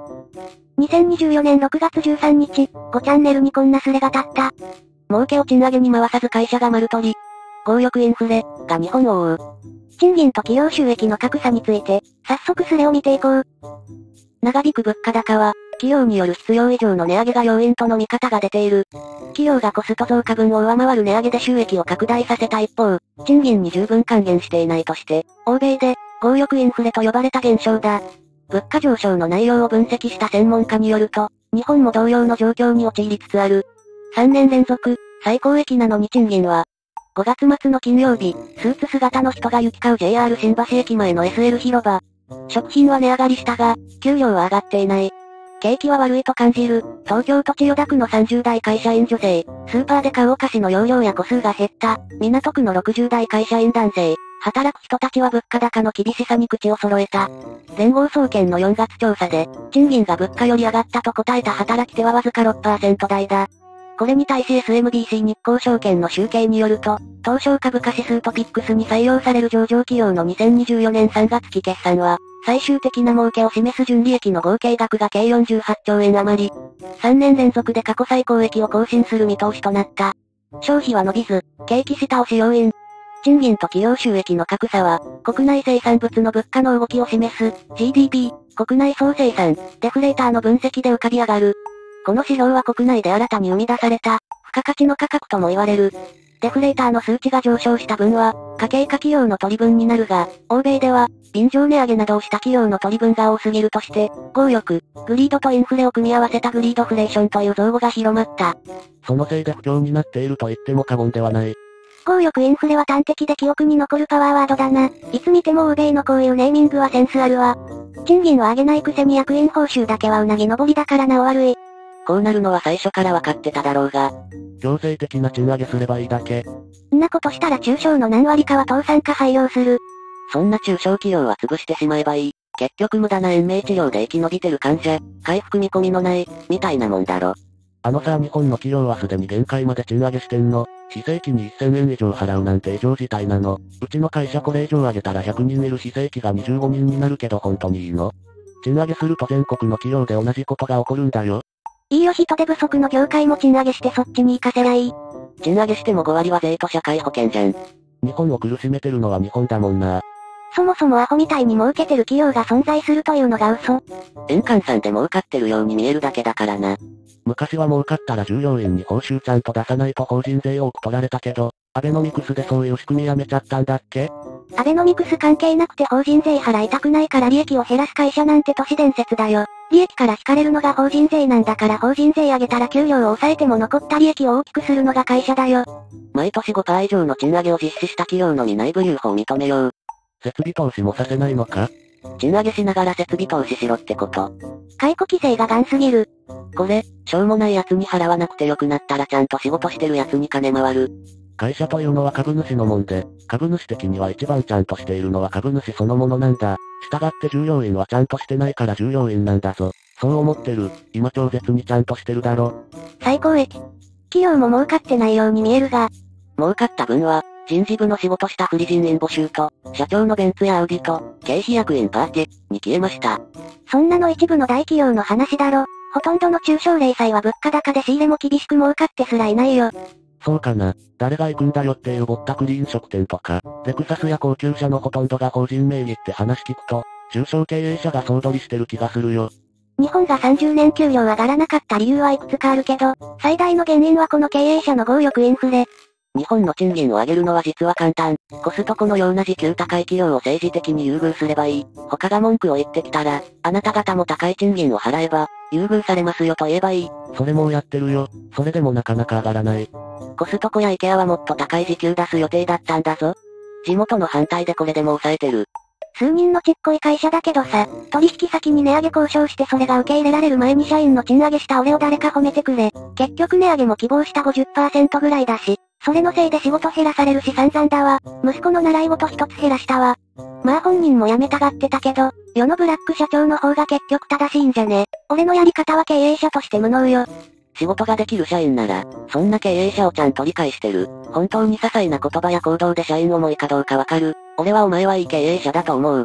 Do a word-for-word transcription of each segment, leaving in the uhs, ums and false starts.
にせんにじゅうよねんろくがつじゅうさんにち、ごチャンネルにこんなスレが立った。 儲けを賃上げに回さず会社が丸取り。強力インフレ、が日本を覆う。 賃金と企業収益の格差について、早速スレを見ていこう。 長引く物価高は、企業による必要以上の値上げが要因との見方が出ている。企業がコスト増加分を上回る値上げで収益を拡大させた一方、賃金に十分還元していないとして、欧米で、強力インフレと呼ばれた現象だ。物価上昇の内容を分析した専門家によると、日本も同様の状況に陥りつつある。さんねん連続、最高益なのに賃金は、ごがつ末の金曜日、スーツ姿の人が行き交う ジェイアール 新橋駅前の エスエル 広場。食品は値上がりしたが、給料は上がっていない。景気は悪いと感じる、東京都千代田区のさんじゅうだい会社員女性、スーパーで買うお菓子の容量や個数が減った、港区のろくじゅうだい会社員男性、働く人たちは物価高の厳しさに口を揃えた。連合総研のよんがつ調査で、賃金が物価より上がったと答えた働き手はわずか ろくパーセント 台だ。これに対し エスエムビーシー 日興証券の集計によると、東証株価指数トピックスに採用される上場企業のにせんにじゅうよねんさんがつ期決算は、最終的な儲けを示す純利益の合計額が計よんじゅうはっちょうえん余り。さんねん連続で過去最高益を更新する見通しとなった。消費は伸びず、景気下押し要因。賃金と企業収益の格差は、国内生産物の物価の動きを示す、ジーディーピー、国内総生産、デフレーターの分析で浮かび上がる。この指標は国内で新たに生み出された、付加価値の価格とも言われる。デフレーターの数値が上昇した分は、家計か企業の取り分になるが、欧米では、便乗値上げなどをした企業の取り分が多すぎるとして、強力、グリードとインフレを組み合わせたグリードフレーションという造語が広まった。 そのせいで不況になっていると言っても過言ではない。 強力インフレは端的で記憶に残るパワーワードだな。いつ見ても欧米のこういうネーミングはセンスあるわ。賃金は上げないくせに役員報酬だけはうなぎ登りだからなお悪い。 こうなるのは最初から分かってただろうが。 強制的な賃上げすればいいだけ。 んなことしたら中小の何割かは倒産か廃業する。 そんな中小企業は潰してしまえばいい。結局無駄な延命治療で生き延びてる患者、回復見込みのない、みたいなもんだろ。 あのさ、日本の企業はすでに限界まで賃上げしてんの。非正規にせんえん以上払うなんて異常事態なの。うちの会社これ以上上げたらひゃくにんいる非正規がにじゅうごにんになるけど本当にいいの？賃上げすると全国の企業で同じことが起こるんだよ。 いいよ人手不足の業界も賃上げしてそっちに行かせりゃいい。 賃上げしてもごわりは税と社会保険じゃん。 日本を苦しめてるのは日本だもんな。 そもそもアホみたいに儲けてる企業が存在するというのが嘘。 円換算で儲かってるように見えるだけだからな。 昔は儲かったら従業員に報酬ちゃんと出さないと法人税多く取られたけど、アベノミクスでそういう仕組みやめちゃったんだっけ？ アベノミクス関係なくて法人税払いたくないから利益を減らす会社なんて都市伝説だよ。利益から引かれるのが法人税なんだから法人税上げたら給料を抑えても残った利益を大きくするのが会社だよ。 毎年 ごパーセント 以上の賃上げを実施した企業のみ内部留保を認めよう。 設備投資もさせないのか？ 賃上げしながら設備投資しろってこと。 解雇規制がガンすぎる。 これ、しょうもない奴に払わなくてよくなったらちゃんと仕事してる奴に金回る。 会社というのは株主のもんで、株主的には一番ちゃんとしているのは株主そのものなんだ。従って従業員はちゃんとしてないから従業員なんだぞ。そう思ってる。今超絶にちゃんとしてるだろ。 最高益。企業も儲かってないように見えるが。 儲かった分は、人事部の仕事したフリ人員募集と、社長のベンツやアウディと、経費役員パーティに消えました。 そんなの一部の大企業の話だろ。ほとんどの中小零細は物価高で仕入れも厳しく儲かってすらいないよ。 そうかな。誰が行くんだよっていうぼったくり飲食店とか、レクサスや高級車のほとんどが法人名義って話聞くと、中小経営者が総取りしてる気がするよ。 日本がさんじゅうねん給料上がらなかった理由はいくつかあるけど、最大の原因はこの経営者の強力インフレ。 日本の賃金を上げるのは実は簡単。コストコのような時給高い企業を政治的に優遇すればいい。他が文句を言ってきたら、あなた方も高い賃金を払えば、優遇されますよと言えばいい。 それもうやってるよ。それでもなかなか上がらない。 コストコやイケアはもっと高い時給出す予定だったんだぞ。地元の反対でこれでも抑えてる。 数人のちっこい会社だけどさ、取引先に値上げ交渉してそれが受け入れられる前に社員の賃上げした俺を誰か褒めてくれ。結局値上げも希望した ごじゅっパーセント ぐらいだし、それのせいで仕事減らされるし散々だわ。息子の習い事一つ減らしたわ。まあ本人も辞めたがってたけど、世のブラック社長の方が結局正しいんじゃね。俺のやり方は経営者として無能よ。 仕事ができる社員なら、そんな経営者をちゃんと理解してる。本当に些細な言葉や行動で社員思いかどうかわかる。俺はお前はいい経営者だと思う。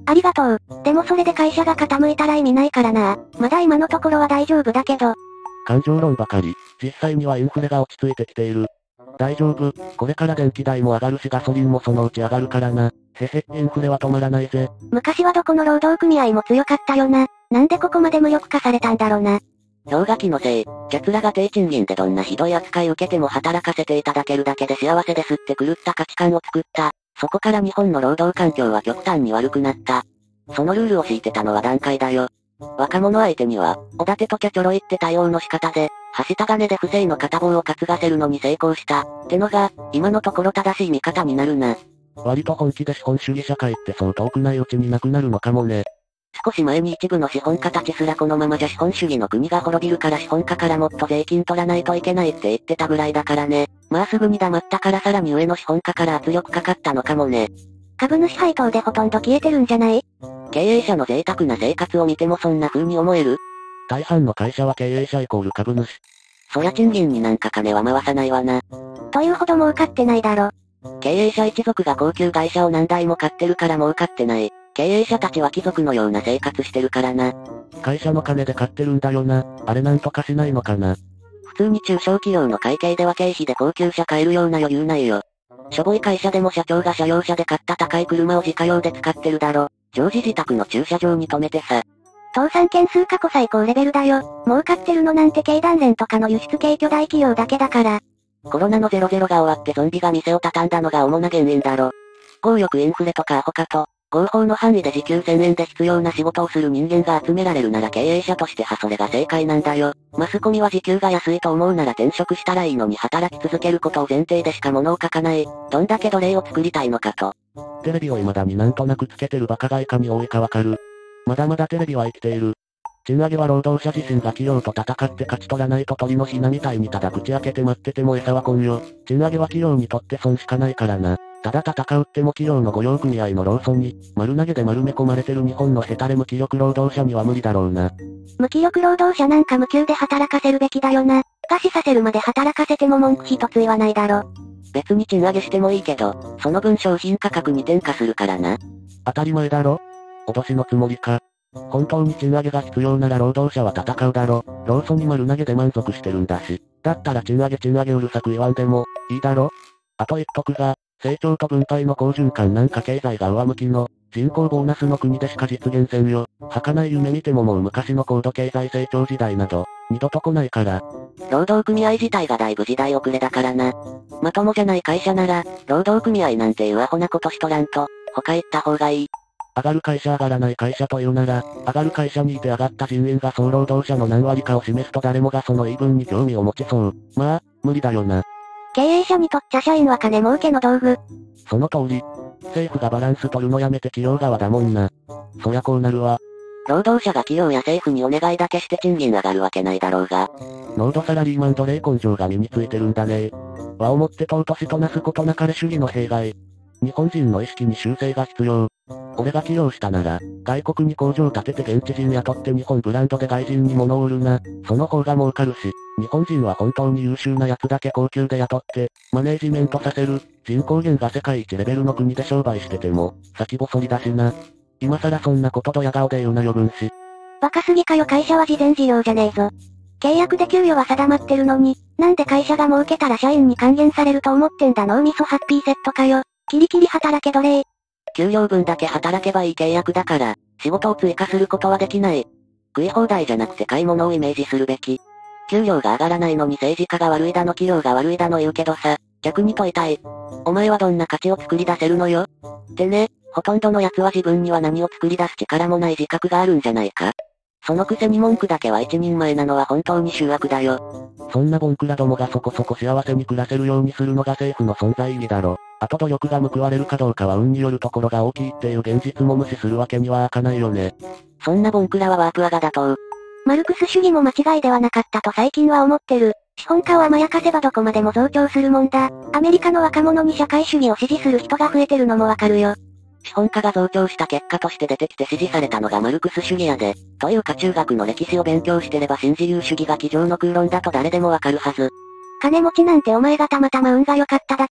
ありがとう。でもそれで会社が傾いたら意味ないからな。まだ今のところは大丈夫だけど。 感情論ばかり。実際にはインフレが落ち着いてきている。大丈夫。これから電気代も上がるしガソリンもそのうち上がるからな。へへ、インフレは止まらないぜ。 昔はどこの労働組合も強かったよな。なんでここまで無力化されたんだろうな。 氷河期のせい、奴らが低賃金でどんなひどい扱い受けても働かせていただけるだけで幸せですって狂った価値観を作った。そこから日本の労働環境は極端に悪くなった。そのルールを敷いてたのは団塊だよ。若者相手には、おだてとキャキョロいって対応の仕方で、はした金で不正の片棒を担がせるのに成功した。ってのが、今のところ正しい見方になるな。 割と本気で資本主義社会ってそう遠くないうちになくなるのかもね。 少し前に一部の資本家たちすらこのままじゃ資本主義の国が滅びるから資本家からもっと税金取らないといけないって言ってたぐらいだからね。まあすぐに黙ったからさらに上の資本家から圧力かかったのかもね。 株主配当でほとんど消えてるんじゃない？ 経営者の贅沢な生活を見てもそんな風に思える？ 大半の会社は経営者イコール株主。 そりゃ賃金になんか金は回さないわな。 というほど儲かってないだろ。 経営者一族が高級会社を何台も買ってるから儲かってない。経営者たちは貴族のような生活してるからな。 会社の金で買ってるんだよな。あれなんとかしないのかな。 普通に中小企業の会計では経費で高級車買えるような余裕ないよ。しょぼい会社でも社長が車用車で買った高い車を自家用で使ってるだろ。常時自宅の駐車場に止めてさ。 倒産件数過去最高レベルだよ。儲かってるのなんて経団連とかの輸出系巨大企業だけだから。 コロナのゼロゼロが終わってゾンビが店を畳んだのが主な原因だろ。強欲インフレとかアホかと。合法の範囲で時給せんえんで必要な仕事をする人間が集められるなら経営者としてはそれが正解なんだよ。マスコミは時給が安いと思うなら転職したらいいのに働き続けることを前提でしか物を書かない。どんだけ奴隷を作りたいのかと。 テレビを未だになんとなくつけてるバカがいかに多いかわかる。まだまだテレビは生きている。賃上げは労働者自身が企業と戦って勝ち取らないと鳥の雛みたいにただ口開けて待ってても餌は来んよ。賃上げは企業にとって損しかないからな。ただ戦うっても企業の御用組合の労組に、丸投げで丸め込まれてる日本のヘタレ無気力労働者には無理だろうな。 無気力労働者なんか無給で働かせるべきだよな。餓死させるまで働かせても文句一つ言わないだろ。 別に賃上げしてもいいけど、その分商品価格に転嫁するからな。 当たり前だろ？脅しのつもりか。本当に賃上げが必要なら労働者は戦うだろ。労組に丸投げで満足してるんだし。だったら賃上げ賃上げうるさく言わんでも、いいだろ？あと言っとくが、成長と分配の好循環なんか経済が上向きの、人口ボーナスの国でしか実現せんよ。儚い夢見てももう昔の高度経済成長時代など、二度と来ないから。 労働組合自体がだいぶ時代遅れだからな。まともじゃない会社なら、労働組合なんていうアホなことしとらんと、他行った方がいい。 上がる会社上がらない会社というなら、上がる会社にいて上がった人員が総労働者の何割かを示すと誰もがその言い分に興味を持ちそう。まあ、無理だよな。 経営者にとっちゃ社員は金儲けの道具。 その通り。政府がバランス取るのやめて企業側だもんな。そりゃこうなるわ。 労働者が企業や政府にお願いだけして賃金上がるわけないだろうが。 ノードサラリーマン奴隷根性が身についてるんだね。和をもって尊しとなすことなかれ主義の弊害。日本人の意識に修正が必要。俺が起業したなら、外国に工場建てて現地人雇って日本ブランドで外人に物を売るな。その方が儲かるし、日本人は本当に優秀な奴だけ高級で雇って、マネージメントさせる。人口減が世界一レベルの国で商売してても、先細りだしな。今更そんなことドヤ顔で言うなよ分子。 バカすぎかよ会社は事前事業じゃねえぞ。契約で給与は定まってるのに、なんで会社が儲けたら社員に還元されると思ってんだ脳みそハッピーセットかよ。キリキリ働け奴隷。 給料分だけ働けばいい契約だから、仕事を追加することはできない。食い放題じゃなくて買い物をイメージするべき。給料が上がらないのに政治家が悪いだの企業が悪いだの言うけどさ、逆に問いたい。お前はどんな価値を作り出せるのよ？ってね、ほとんどの奴は自分には何を作り出す力もない自覚があるんじゃないか？そのくせに文句だけは一人前なのは本当に醜悪だよ。 そんなボンクラどもがそこそこ幸せに暮らせるようにするのが政府の存在意義だろ。あと努力が報われるかどうかは運によるところが大きいっていう現実も無視するわけにはいかないよね。 そんなボンクラはワープアガだと。 マルクス主義も間違いではなかったと最近は思ってる。資本家を甘やかせばどこまでも増長するもんだ。アメリカの若者に社会主義を支持する人が増えてるのもわかるよ。 資本家が増長した結果として出てきて支持されたのがマルクス主義やで。というか中学の歴史を勉強してれば新自由主義が机上の空論だと誰でもわかるはず。 金持ちなんてお前がたまたま運が良かっただけで、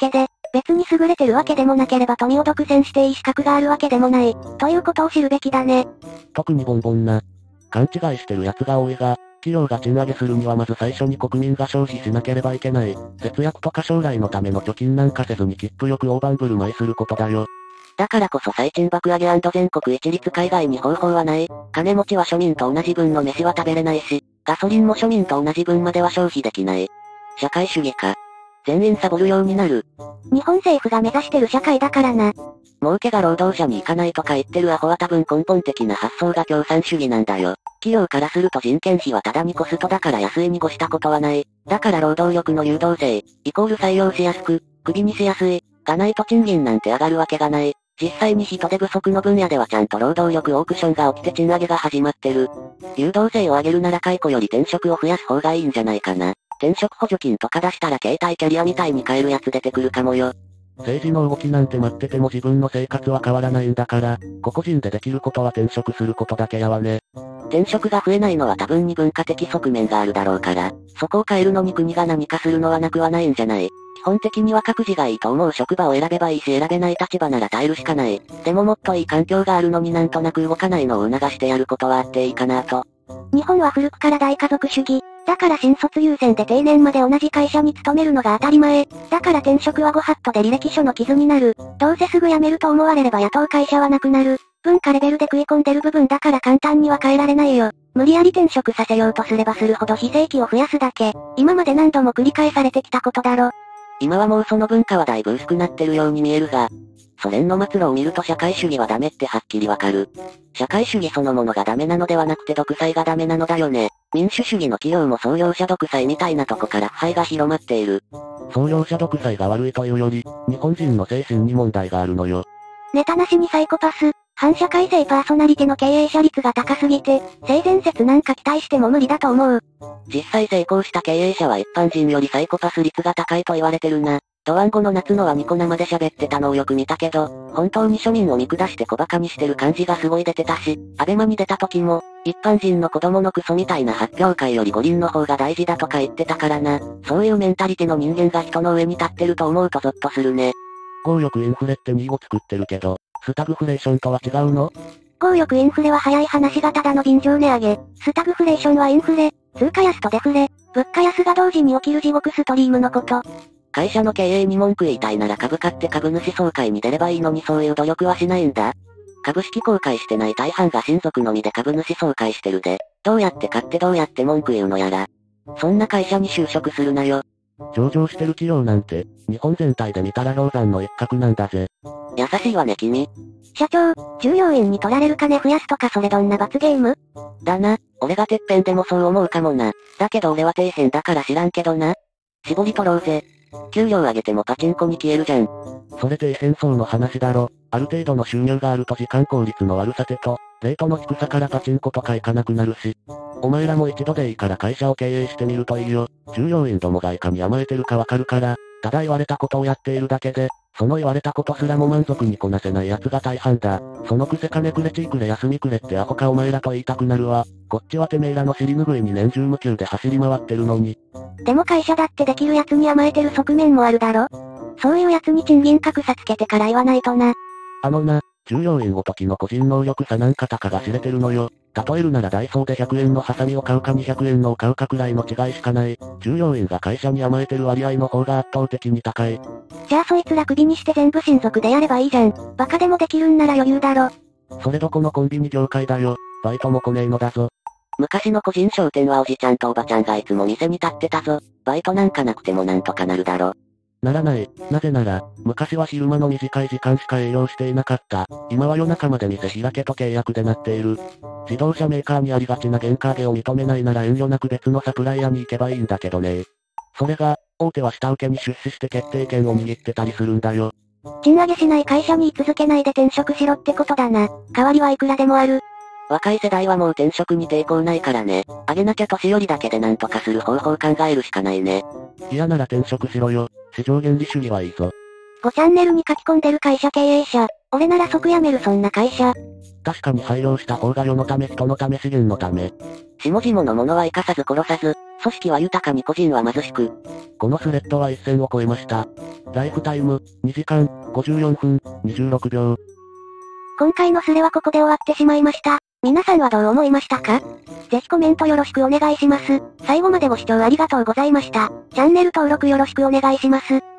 別に優れてるわけでもなければ富を独占していい資格があるわけでもない、ということを知るべきだね。 特にボンボンな。勘違いしてる奴が多いが、企業が賃上げするにはまず最初に国民が消費しなければいけない。節約とか将来のための貯金なんかせずに切符よく大盤振る舞いすることだよ。 だからこそ最賃爆上げ&全国一律海外に方法はない。金持ちは庶民と同じ分の飯は食べれないし、ガソリンも庶民と同じ分までは消費できない。社会主義か。全員サボるようになる。 日本政府が目指してる社会だからな。 儲けが労働者に行かないとか言ってるアホは多分根本的な発想が共産主義なんだよ。企業からすると人件費はただにコストだから安いに越したことはない。だから労働力の流動性、イコール採用しやすく、クビにしやすい、がないと賃金なんて上がるわけがない。実際に人手不足の分野ではちゃんと労働力オークションが起きて賃上げが始まってる。流動性を上げるなら解雇より転職を増やす方がいいんじゃないかな。転職補助金とか出したら携帯キャリアみたいに買えるやつ出てくるかもよ。 政治の動きなんて待ってても自分の生活は変わらないんだから、個々人でできることは転職することだけやわね。 転職が増えないのは多分に文化的側面があるだろうから、そこを変えるのに国が何かするのはなくはないんじゃない。基本的には各自がいいと思う職場を選べばいいし選べない立場なら耐えるしかない。でももっといい環境があるのになんとなく動かないのを促してやることはあっていいかなと。 日本は古くから大家族主義。だから新卒優先で定年まで同じ会社に勤めるのが当たり前。だから転職はご法度で履歴書の傷になる。どうせすぐ辞めると思われれば雇う会社はなくなる。文化レベルで食い込んでる部分だから簡単には変えられないよ。無理やり転職させようとすればするほど非正規を増やすだけ。今まで何度も繰り返されてきたことだろ。 今はもうその文化はだいぶ薄くなってるように見えるが、ソ連の末路を見ると社会主義はダメってはっきりわかる。社会主義そのものがダメなのではなくて独裁がダメなのだよね。民主主義の企業も創業者独裁みたいなとこから腐敗が広まっている。 創業者独裁が悪いというより、日本人の精神に問題があるのよ。 ネタなしにサイコパス、反社会性パーソナリティの経営者率が高すぎて、性善説なんか期待しても無理だと思う。 実際成功した経営者は一般人よりサイコパス率が高いと言われてるな。ドワンゴの夏のはニコ生で喋ってたのをよく見たけど、本当に庶民を見下して小馬鹿にしてる感じがすごい出てたし、アベマに出た時も、一般人の子供のクソみたいな発表会より五輪の方が大事だとか言ってたからな。そういうメンタリティの人間が人の上に立ってると思うとゾッとするね。 強力インフレってにいを作ってるけど、スタグフレーションとは違うの？ 強力インフレは早い話がただの便乗値上げ。スタグフレーションはインフレ、通貨安とデフレ、物価安が同時に起きる地獄ストリームのこと。 会社の経営に文句言いたいなら株買って株主総会に出ればいいのにそういう努力はしないんだ。株式公開してない大半が親族のみで株主総会してるで、どうやって買ってどうやって文句言うのやら。そんな会社に就職するなよ。 上場してる企業なんて、日本全体で見たら氷山の一角なんだぜ。 優しいわね君。 社長、従業員に取られる金増やすとかそれどんな罰ゲーム？ だな、俺がてっぺんでもそう思うかもな。だけど俺は底辺だから知らんけどな。絞り取ろうぜ。給料上げてもパチンコに消えるじゃん。 それ底辺層の話だろ。ある程度の収入があると時間効率の悪さてと、レートの低さからパチンコとか行かなくなるし。お前らも一度でいいから会社を経営してみるといいよ。従業員どもがいかに甘えてるかわかるから、ただ言われたことをやっているだけで、その言われたことすらも満足にこなせない奴が大半だ。そのくせ金くれちーくれ休みくれってアホかお前らと言いたくなるわ。こっちはてめえらの尻拭いに年中無休で走り回ってるのに。 でも会社だってできる奴に甘えてる側面もあるだろ？そういう奴に賃金格差つけてから言わないとな。 あのな、従業員ごときの個人能力差なんかたかが知れてるのよ。例えるならダイソーでひゃくえんのハサミを買うかにひゃくえんのを買うかくらいの違いしかない。従業員が会社に甘えてる割合の方が圧倒的に高い。 じゃあそいつら首にして全部親族でやればいいじゃん。バカでもできるんなら余裕だろ。 それどこのコンビニ業界だよ。バイトも来ねえのだぞ。 昔の個人商店はおじちゃんとおばちゃんがいつも店に立ってたぞ。バイトなんかなくてもなんとかなるだろ。 ならない。なぜなら、昔は昼間の短い時間しか営業していなかった。今は夜中まで店開けと契約でなっている。自動車メーカーにありがちな原価上げを認めないなら遠慮なく別のサプライヤーに行けばいいんだけどね。それが、大手は下請けに出資して決定権を握ってたりするんだよ。 賃上げしない会社に居続けないで転職しろってことだな。代わりはいくらでもある。 若い世代はもう転職に抵抗ないからね。上げなきゃ年寄りだけでなんとかする方法を考えるしかないね。 嫌なら転職しろよ。市場原理主義はいいぞ。 ごチャンネルに書き込んでる会社経営者。俺なら即辞めるそんな会社。 確かに配慮した方が世のため人のため資源のため。 下々の者は生かさず殺さず、組織は豊かに個人は貧しく。 このスレッドは一線を超えました。ライフタイム、にじかん、ごじゅうよんぷん、にじゅうろくびょう。 今回のスレはここで終わってしまいました。皆さんはどう思いましたか？ぜひコメントよろしくお願いします。最後までご視聴ありがとうございました。チャンネル登録よろしくお願いします。